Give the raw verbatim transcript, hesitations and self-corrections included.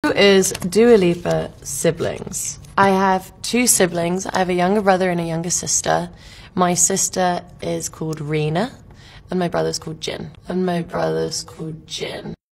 Who is Dualipa siblings? I have two siblings. I have a younger brother and a younger sister. My sister is called Rena, and my brother's called Jin. And my brother's called Jin.